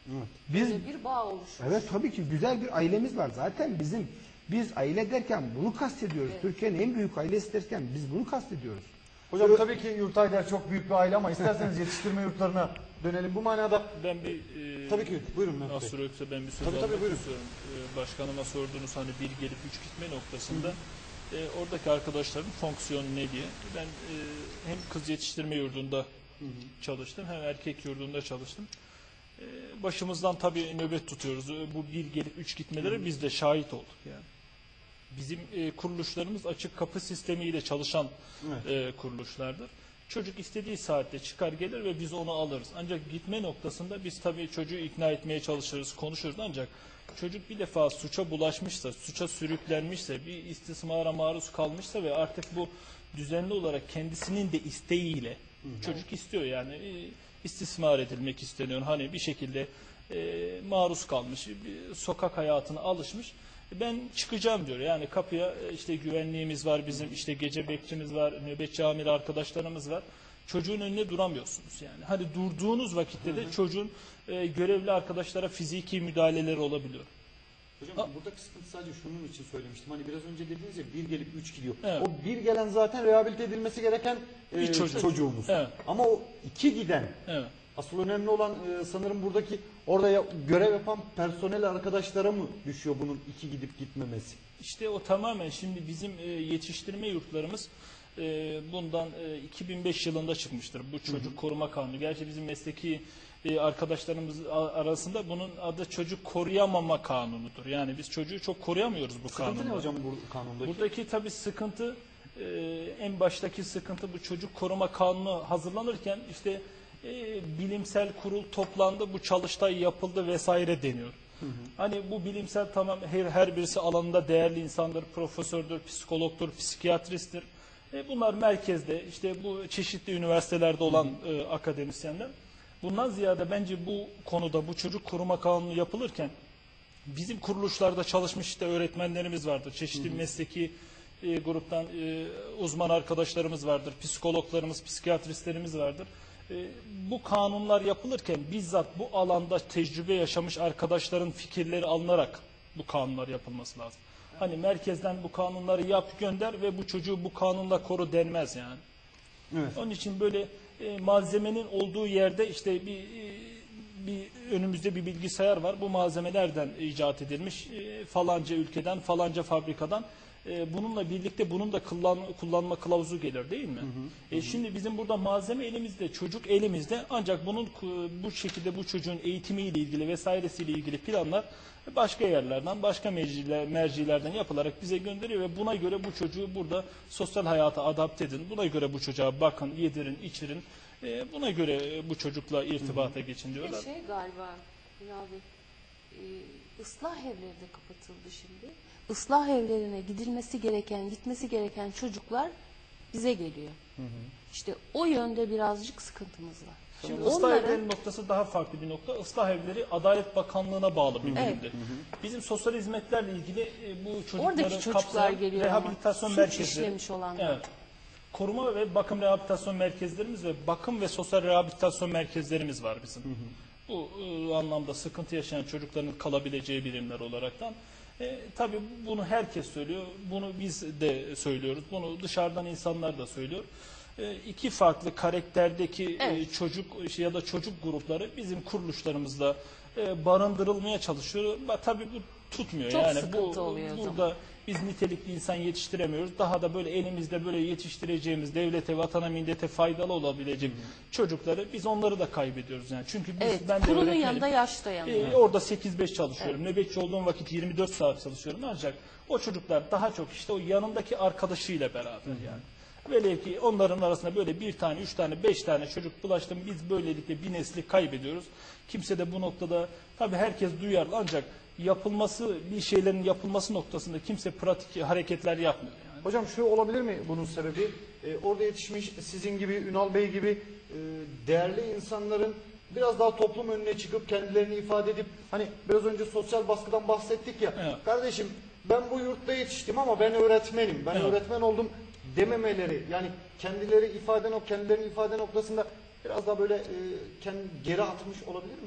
Biz Böyle bir bağ oluşmuş. Evet, tabii ki güzel bir ailemiz var. Zaten bizim biz aile derken bunu kastediyoruz. Evet. Türkiye'nin en büyük ailesi derken biz bunu kastediyoruz. Hocam tabii ki Yurtayder çok büyük bir aile ama isterseniz yetiştirme yurtlarına dönelim. Bu manada Ben bir e, tabii ki buyurun Mehmet Bey. Mahsur yoksa ben bir söz Tabii, tabii, almak buyurun. istiyorum. E, başkanıma sorduğunuz hani bir gelip üç gitme noktasında e, oradaki arkadaşların fonksiyonu ne diye. Ben e, hem kız yetiştirme yurdunda Hı hı. çalıştım hem erkek yurdunda çalıştım. E, başımızdan tabii nöbet tutuyoruz. E, Bu bir gelip üç gitmelere biz de şahit olduk yani. Bizim e, kuruluşlarımız açık kapı sistemiyle çalışan e, kuruluşlardır. Çocuk istediği saatte çıkar gelir ve biz onu alırız. Ancak gitme noktasında biz tabii çocuğu ikna etmeye çalışırız, konuşuruz. Ancak çocuk bir defa suça bulaşmışsa, suça sürüklenmişse, bir istismara maruz kalmışsa ve artık bu düzenli olarak kendisinin de isteğiyle, çocuk istiyor yani e, istismar edilmek isteniyor. Hani bir şekilde e, maruz kalmış, bir sokak hayatına alışmış. Ben çıkacağım diyor. Yani kapıya işte güvenliğimiz var bizim, işte gece bekçimiz var, nöbetçi amir arkadaşlarımız var. Çocuğun önüne duramıyorsunuz yani. Hani durduğunuz vakitte de çocuğun e, görevli arkadaşlara fiziki müdahaleleri olabiliyor. Hocam Ha. buradaki sıkıntı sadece şunun için söylemiştim. Hani biraz önce dediğiniz ya bir gelip üç gidiyor. Evet. O bir gelen zaten rehabilite edilmesi gereken e, Bir çocuk. çocuğumuz. Evet. Ama o iki giden Evet. asıl önemli olan e, sanırım buradaki orada ya, görev yapan personel arkadaşlara mı düşüyor bunun iki gidip gitmemesi? İşte o tamamen şimdi bizim e, yetiştirme yurtlarımız e, bundan e, iki bin beş yılında çıkmıştır. Bu çocuk hı hı. koruma kanunu. Gerçi bizim mesleki e, arkadaşlarımız arasında bunun adı çocuk koruyamama kanunudur. Yani biz çocuğu çok koruyamıyoruz bu kanunda. Sıkıntı ne hocam bu kanundaki? Buradaki tabii sıkıntı e, en baştaki sıkıntı bu çocuk koruma kanunu hazırlanırken işte e, bilimsel kurul toplandı, bu çalıştay yapıldı vesaire deniyor. Hı hı. Hani bu bilimsel tamam her, her birisi alanında değerli insandır, profesördür, psikologdur, psikiyatristtir. E, bunlar merkezde işte bu çeşitli üniversitelerde olan e, akademisyenler. Bundan ziyade bence bu konuda bu çocuk koruma kanunu yapılırken bizim kuruluşlarda çalışmış işte öğretmenlerimiz vardır. Çeşitli hı hı. mesleki e, gruptan e, uzman arkadaşlarımız vardır. Psikologlarımız, psikiyatristlerimiz vardır. E, bu kanunlar yapılırken bizzat bu alanda tecrübe yaşamış arkadaşların fikirleri alınarak bu kanunlar yapılması lazım. Hani merkezden bu kanunları yap gönder ve bu çocuğu bu kanunla koru denmez yani. Evet. Onun için böyle e, malzemenin olduğu yerde işte bir e, bir önümüzde bir bilgisayar var. Bu malzemelerden icat edilmiş e, falanca ülkeden, falanca fabrikadan. E, bununla birlikte bunun da kullan, kullanma kılavuzu gelir değil mi? Hı hı, e, hı. Şimdi bizim burada malzeme elimizde, çocuk elimizde ancak bunun bu şekilde bu çocuğun eğitimiyle ilgili vesairesiyle ilgili planlar başka yerlerden, başka merciler, mercilerden yapılarak bize gönderiyor ve buna göre bu çocuğu burada sosyal hayata adapte edin. Buna göre bu çocuğa bakın, yedirin, içirin. E, buna göre bu çocukla irtibata geçin diyorlar. Bir şey galiba Ünal Bey, e, ıslah evleri de kapatıldı şimdi. Islah evlerine gidilmesi gereken, gitmesi gereken çocuklar bize geliyor. Hı hı. İşte o yönde birazcık sıkıntımız var. Şimdi Şimdi ıslah onların... evlerinin noktası daha farklı bir nokta. Islah evleri Adalet Bakanlığı'na bağlı bir birimdir. Evet. Bizim sosyal hizmetlerle ilgili e, bu çocukları oradaki çocuklar kapsayan geliyor rehabilitasyon ama, merkezleri. suç işlemiş olanlar. Evet. Koruma ve bakım rehabilitasyon merkezlerimiz ve bakım ve sosyal rehabilitasyon merkezlerimiz var bizim. Hı hı. Bu e, anlamda sıkıntı yaşayan çocukların kalabileceği birimler olaraktan. E, tabii bunu herkes söylüyor. Bunu biz de söylüyoruz. Bunu dışarıdan insanlar da söylüyor. E, iki farklı karakterdeki evet. e, çocuk ya da çocuk grupları bizim kuruluşlarımızda e, barındırılmaya çalışıyor. Tabii bu tutmuyor. Çok yani sıkıntı bu oluyor burada zaman. Biz nitelikli insan yetiştiremiyoruz. Daha da böyle elimizde böyle yetiştireceğimiz devlete, vatana, millete faydalı olabilecek hmm. çocukları biz onları da kaybediyoruz yani. Çünkü biz evet, ben de kurulun yanında yaş dayanıyor. E, orada sekiz beş çalışıyorum. Evet. Nöbetçi olduğum vakit yirmi dört saat çalışıyorum. Ancak o çocuklar daha çok işte o yanındaki arkadaşıyla beraber hmm. yani. Velev ki onların arasında böyle bir tane, üç tane, beş tane çocuk bulaştı mı biz böylelikle bir nesli kaybediyoruz. Kimse de bu noktada tabii herkes duyarlı ancak yapılması, bir şeylerin yapılması noktasında kimse pratik hareketler yapmıyor. Yani. Hocam şu olabilir mi bunun sebebi? Ee, orada yetişmiş sizin gibi, Ünal Bey gibi e, değerli insanların biraz daha toplum önüne çıkıp kendilerini ifade edip hani biraz önce sosyal baskıdan bahsettik ya. Evet. Kardeşim ben bu yurtta yetiştim ama ben öğretmenim. Ben evet. öğretmen oldum dememeleri yani kendileri ifade nok kendilerini ifade noktasında biraz daha böyle e, kendi geri atmış olabilir mi?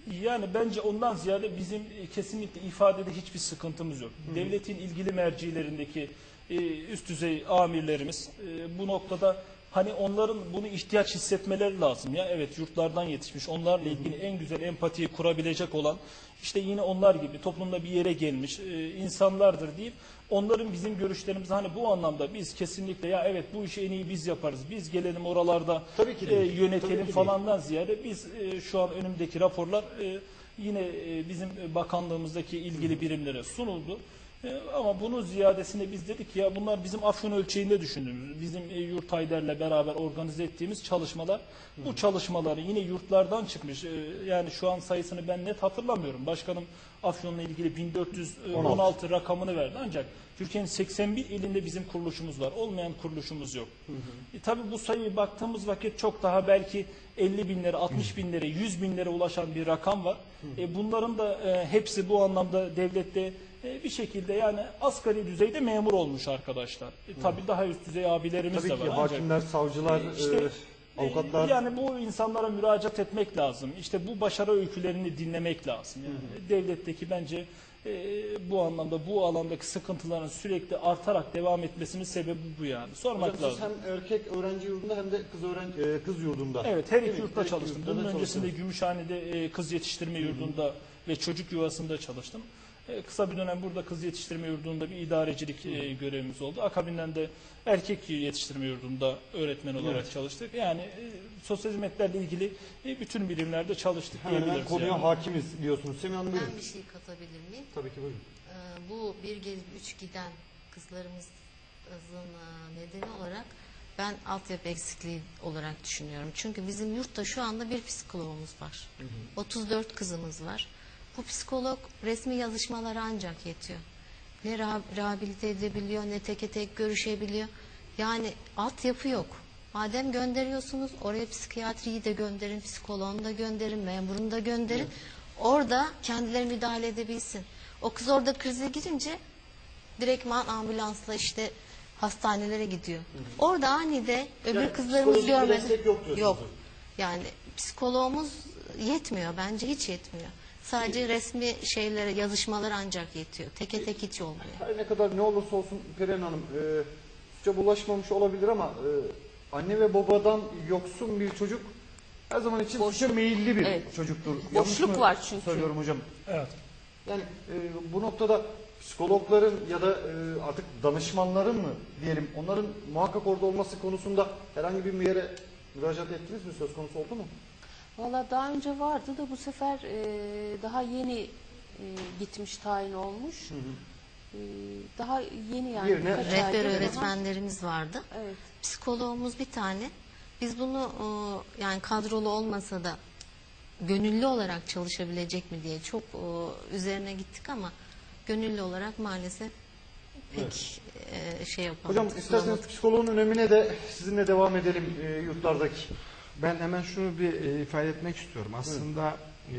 Yani bence ondan ziyade bizim e, kesinlikle ifadede hiçbir sıkıntımız yok. Hı hı. Devletin ilgili mercilerindeki e, üst düzey amirlerimiz e, bu noktada hani onların bunu ihtiyaç hissetmeleri lazım ya. Evet, yurtlardan yetişmiş, onlarla ilgili en güzel empatiyi kurabilecek olan işte yine onlar gibi toplumda bir yere gelmiş e, insanlardır deyip onların bizim görüşlerimiz hani bu anlamda biz kesinlikle ya evet bu işi en iyi biz yaparız. Biz gelelim oralarda Tabii ki e, değil. yönetelim Tabii ki falandan ziyade biz e, şu an önümdeki raporlar e, yine e, bizim bakanlığımızdaki ilgili birimlere sunuldu. E, ama bunun ziyadesinde biz dedik ki ya bunlar bizim Afyon ölçeğinde düşündüğümüz, bizim e, Yurthayder'le beraber organize ettiğimiz çalışmalar. Hı. Bu çalışmaları yine yurtlardan çıkmış. E, yani şu an sayısını ben net hatırlamıyorum. Başkanım Afyon'la ilgili bin dört yüz on altı rakamını verdi ancak Türkiye'nin seksen bir ilinde bizim kuruluşumuz var. Olmayan kuruluşumuz yok. Hı hı. E, tabii bu sayıya baktığımız vakit çok daha belki elli binlere, altmış binlere, yüz binlere ulaşan bir rakam var. Hı hı. E, bunların da e, hepsi bu anlamda devlette e, bir şekilde yani asgari düzeyde memur olmuş arkadaşlar. E, tabii hı. daha üst düzey abilerimiz tabii de var. Tabii ki hakimler, ancak, savcılar, e, işte, e, avukatlar. Yani bu insanlara müracaat etmek lazım. İşte bu başarı öykülerini dinlemek lazım. Yani hı hı. Devletteki bence e, bu anlamda bu alandaki sıkıntıların sürekli artarak devam etmesinin sebebi bu yani. Sormak Hocam, lazım. siz hem erkek öğrenci yurdunda hem de kız öğrenci e, kız yurdunda. Evet, her iki Değil yurtta mi? çalıştım. Yurtta Bunun öncesinde çalıştınız. Gümüşhane'de e, kız yetiştirme yurdunda hı hı. ve çocuk yuvasında çalıştım. E, kısa bir dönem burada kız yetiştirme yurdunda bir idarecilik e, görevimiz oldu. Akabinden de erkek yetiştirme yurdunda öğretmen olarak evet. çalıştık. Yani e, sosyal hizmetlerle ilgili e, bütün birimlerde çalıştık Hemen diyebiliriz. konuya yani. hakimiz diyorsunuz. Semih Hanım buyurun. Ben bir şey katabilir miyim? Tabii ki buyurun. Ee, bu bir gelip üç giden kızlarımızın nedeni olarak ben altyapı eksikliği olarak düşünüyorum. Çünkü bizim yurtta şu anda bir psikologumuz var. Hı hı. otuz dört kızımız var. Bu psikolog resmi yazışmalara ancak yetiyor. Ne rehabilite edebiliyor, ne teke tek görüşebiliyor. Yani altyapı yok. Madem gönderiyorsunuz oraya psikiyatriyi de gönderin, psikoloğunu da gönderin, memurunu da gönderin. Evet. Orada kendileri müdahale edebilsin. O kız orada krize girince direktman ambulansla işte hastanelere gidiyor. Hı hı. Orada anide öbür yani kızlarımız görmedi. Yok, yok. Yani psikoloğumuz yetmiyor. Bence hiç yetmiyor. Sadece evet. resmi şeylere, yazışmalar ancak yetiyor. Teke tek hiç olmuyor. Her ne kadar ne olursa olsun Perihan Hanım e, suça bulaşmamış olabilir ama e, anne ve babadan yoksun bir çocuk her zaman için Boş, suça meyilli bir evet. çocuktur. Boşluk var çünkü. Söylüyorum hocam. Evet. Yani e, bu noktada psikologların ya da e, artık danışmanların mı diyelim onların muhakkak orada olması konusunda herhangi bir yere müracaat ettiniz mi? Söz konusu oldu mu? Valla daha önce vardı da bu sefer e, daha yeni e, gitmiş, tayin olmuş. Hı hı. E, daha yeni yani. Yerine, rehber öğretmenlerimiz vardı. Evet. Psikologumuz bir tane. Biz bunu e, yani kadrolu olmasa da gönüllü olarak çalışabilecek mi diye çok e, üzerine gittik ama gönüllü olarak maalesef pek evet. e, şey yapamadık. Hocam isterseniz psikoloğun önemine de sizinle devam edelim e, yurtlardaki. Ben hemen şunu bir e, ifade etmek istiyorum. Aslında e,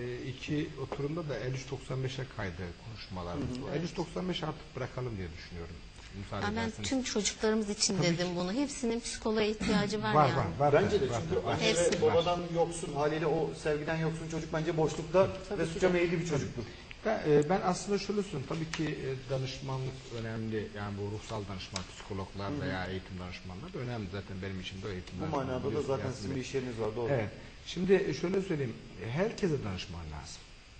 iki oturumda da elli üç doksan beşe kaydı konuşmalarımız. Evet. elli üç doksan beş artık bırakalım diye düşünüyorum. Yani ben tüm çocuklarımız için Tabii dedim ki. bunu. Hepsinin psikoloğa ihtiyacı var, var yani. Var, var, bence de var, çünkü var, anne ve babadan yoksun haliyle o sevgiden yoksun çocuk bence boşlukta Tabii ve suça meyilli bir çocuktur. Ben, e, ben aslında şöyle söyleyeyim. Tabii ki e, danışmanlık önemli. Yani bu ruhsal danışman, psikologlar Hı -hı. veya eğitim danışmanları da önemli. Zaten benim için de eğitim Bu manada da zaten sizin bir iş yeriniz var. Doğru. Evet. Şimdi şöyle söyleyeyim. Herkese danışman lazım.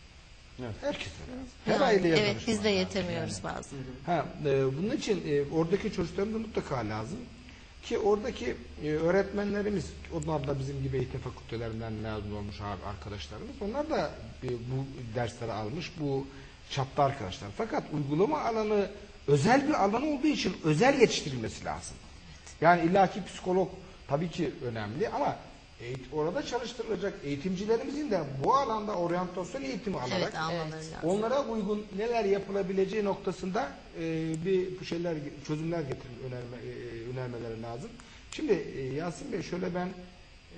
Evet. Herkese lazım. Her yani, aileye evet biz de yetemiyoruz yani. bazen. Ha, e, bunun için e, oradaki çocukların da mutlaka lazım. Ki oradaki e, öğretmenlerimiz, onlar da bizim gibi eğitim fakültelerinden mezun olmuş arkadaşlarımız, onlar da e, bu dersleri almış, bu çapta arkadaşlar. Fakat uygulama alanı özel bir alan olduğu için özel yetiştirilmesi lazım. Evet. Yani illaki psikolog tabii ki önemli ama orada çalıştırılacak eğitimcilerimizin de bu alanda oryantasyon eğitimi alarak evet, onlara uygun neler yapılabileceği noktasında e, bir şeyler, çözümler getirip önerme, e, önermeleri lazım. Şimdi e, Yasin Bey şöyle ben e,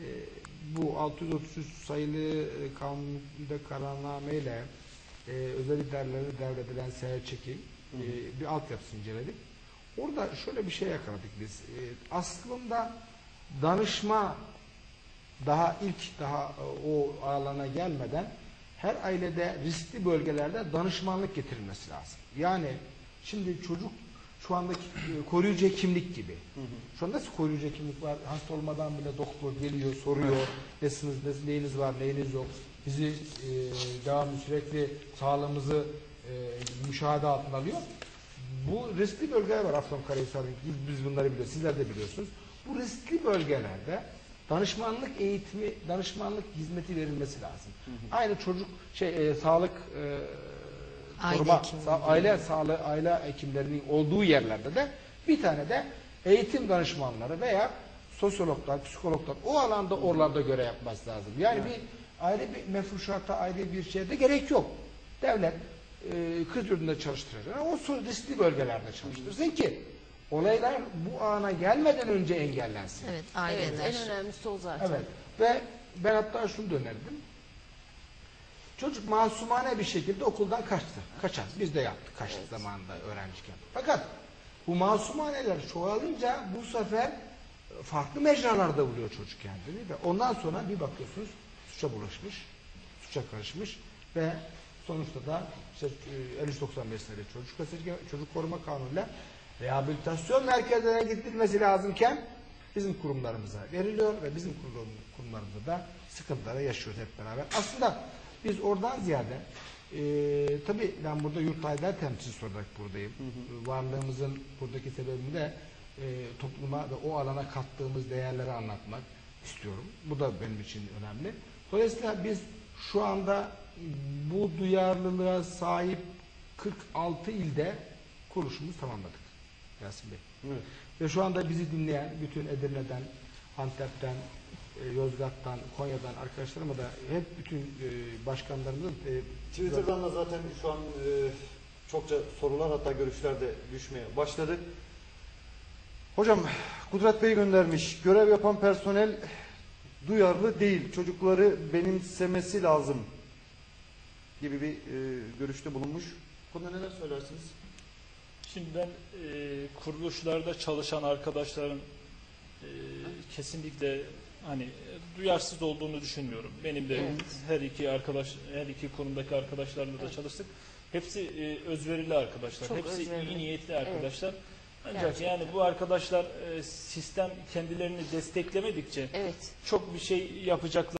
bu altı yüz otuz üç sayılı e, kanunda kararnameyle e, özel idarelere devredilen seyahat çekim e, bir altyapısını inceledik. Orada şöyle bir şey yakaladık biz. E, aslında danışma daha ilk daha o alana gelmeden her ailede riskli bölgelerde danışmanlık getirilmesi lazım. Yani şimdi çocuk şu andaki e, koruyucu hekimlik gibi. Hı hı. Şu anda nasıl koruyucu hekimlik var? Hasta olmadan bile doktor geliyor, soruyor. Evet. Nesiniz, nesiniz, neyiniz var, neyiniz yok. Bizi e, devamlı sürekli sağlığımızı e, müşahede altına alıyor. Bu riskli bölgeler var Afyonkarahisar'ın. Biz, biz bunları biliyoruz. Sizler de biliyorsunuz. Bu riskli bölgelerde danışmanlık eğitimi, danışmanlık hizmeti verilmesi lazım. Hı hı. Aynı çocuk şey e, sağlık e, Aile koruma, hekimliği. sa aile sağlığı, aile hekimlerinin olduğu yerlerde de bir tane de eğitim danışmanları veya sosyologlar, psikologlar o alanda oralarda görev yapması lazım. Yani evet. bir ayrı bir mefruşata, ayrı bir şeyde gerek yok. Devlet e, kız yurdunda çalıştıracak. O riskli bölgelerde çalıştırsın ki olaylar bu ana gelmeden önce engellensin. Evet, aileler. Evet, en önemlisi o zaten. Evet. Ve ben hatta şunu da önerdim. Çocuk masumane bir şekilde okuldan kaçtı. Kaçar. Biz de yaptık kaçtı evet. zamanında öğrenciyken. Fakat bu masumaneler çoğalınca bu sefer farklı mecralarda buluyor çocuk kendini ve ondan sonra bir bakıyorsunuz suça bulaşmış, suça karışmış ve sonuçta da işte elli üç doksan beş sayılı çocuk, çocuk koruma kanunuyla rehabilitasyon merkezlerine gitmesi lazımken bizim kurumlarımıza veriliyor ve bizim kurum, kurumlarımızda da sıkıntılara yaşıyoruz hep beraber. Aslında biz oradan ziyade e, tabii ben burada yurttaşlar temsilcisi olarak buradayım. Hı hı. Varlığımızın buradaki sebebini de e, topluma ve o alana kattığımız değerleri anlatmak istiyorum. Bu da benim için önemli. Dolayısıyla biz şu anda bu duyarlılığa sahip kırk altı ilde kuruluşumuzu tamamladık Yasin Bey. Evet. Ve şu anda bizi dinleyen bütün Edirne'den, Antep'ten, Yozgat'tan, Konya'dan arkadaşlarıma da hep bütün e, başkanlarımızın e, Twitter'dan da zaten şu an e, çokça sorular hatta görüşler de düşmeye başladı. Hocam Kudret Bey göndermiş. Görev yapan personel duyarlı değil. Çocukları benimsemesi lazım gibi bir e, görüşte bulunmuş. Konuda neler söylersiniz? Şimdi ben e, kuruluşlarda çalışan arkadaşların e, kesinlikle hani duyarsız olduğunu düşünmüyorum. Benim de evet. her iki arkadaş, her iki kurumdaki arkadaşlarla da evet. çalıştık. Hepsi e, özverili arkadaşlar. Çok Hepsi özverili. iyi niyetli arkadaşlar. Evet. Ancak Gerçekten. yani bu arkadaşlar e, sistem kendilerini desteklemedikçe evet. çok bir şey yapacaklar.